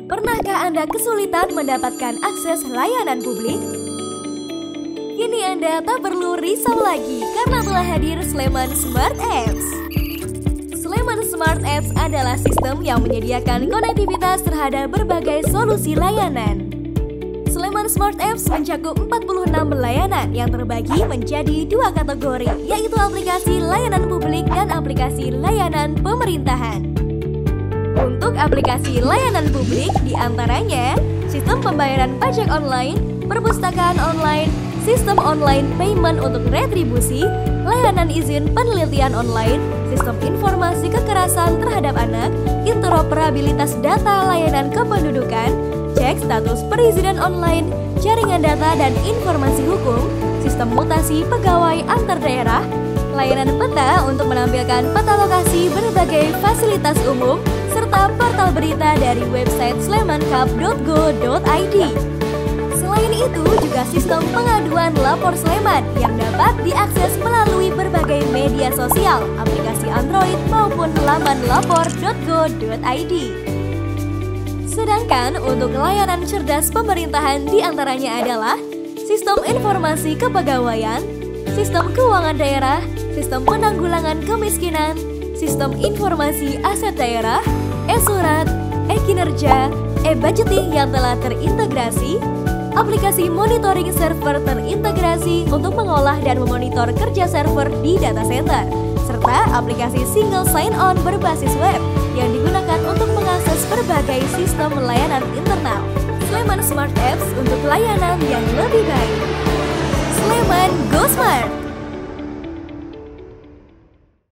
Pernahkah Anda kesulitan mendapatkan akses layanan publik? Kini Anda tak perlu risau lagi karena telah hadir Sleman Smart Apps. Sleman Smart Apps adalah sistem yang menyediakan konektivitas terhadap berbagai solusi layanan. Sleman Smart Apps mencakup 46 layanan yang terbagi menjadi dua kategori, yaitu aplikasi layanan publik dan aplikasi layanan pemerintahan. Untuk aplikasi layanan publik diantaranya sistem pembayaran pajak online, perpustakaan online, sistem online payment untuk retribusi, layanan izin penelitian online, sistem informasi kekerasan terhadap anak, interoperabilitas data layanan kependudukan, cek status perizinan online, jaringan data dan informasi hukum, sistem mutasi pegawai antar daerah, layanan peta untuk menampilkan peta lokasi berbagai fasilitas umum, serta portal berita dari website slemancup.go.id. Selain itu juga sistem pengaduan lapor Sleman yang dapat diakses melalui berbagai media sosial, aplikasi Android maupun laman lapor.go.id. Sedangkan untuk layanan cerdas pemerintahan diantaranya adalah sistem informasi kepegawaian, sistem keuangan daerah, sistem penanggulangan kemiskinan, sistem informasi aset daerah, e-surat, e-kinerja, e-budgeting yang telah terintegrasi, aplikasi monitoring server terintegrasi untuk mengolah dan memonitor kerja server di data center, serta aplikasi single sign-on berbasis web yang digunakan untuk mengakses berbagai sistem layanan internal. Sleman Smart Apps untuk layanan yang lebih baik. Sleman Go Smart!